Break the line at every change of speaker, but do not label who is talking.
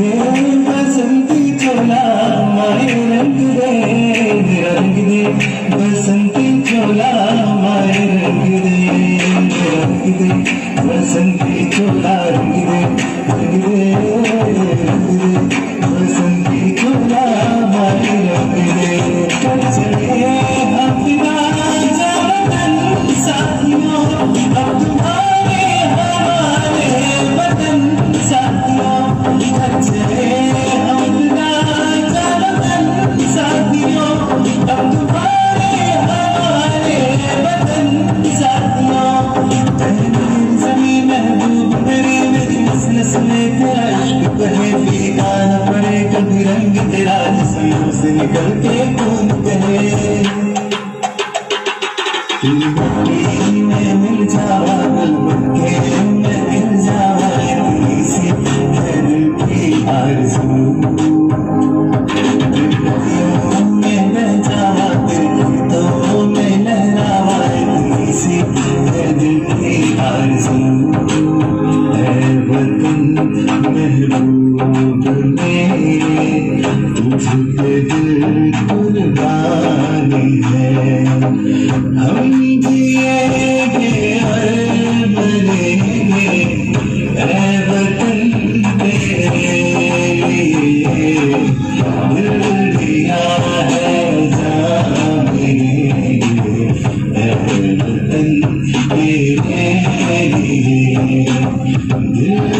बसंती चोला माए रंग दे, रंग दे बसंती चोला माए रंग दे, रंग दे बसंती चोला रंग दे, रंग दे, रंग दे बसंती चोला माए रंग दे। कल चले अपना जवान साथियों, अब तुम्हारे हमारे वतन साथियों, कल चले अपना जवान साथियों, अब तुम्हारे हमारे वतन साथियों। मेरी ज़मीन महबूब मेरी, मेरी नस नस में तेरा इश्क बहे, भीगा न पड़े कभी रंग तेरा जिस्म से निकल के खून बहे। मिट्टी में मिल जावा दिल बनके मैं मिल जावा, इतनी सी है दिल की आरज़ू। नदियों में बह जावा दिल तो में लहरावा, इतनी सी है दिल की आरज़ू। है वतन महबूब मेरे, तुझ पे दिल कुर्बानी है। हम जिएंगे और मरेंगे ऐ वतन तेरे लिए, दिल दिया है जान देंगे ऐ वतन तेरे लिए, दिल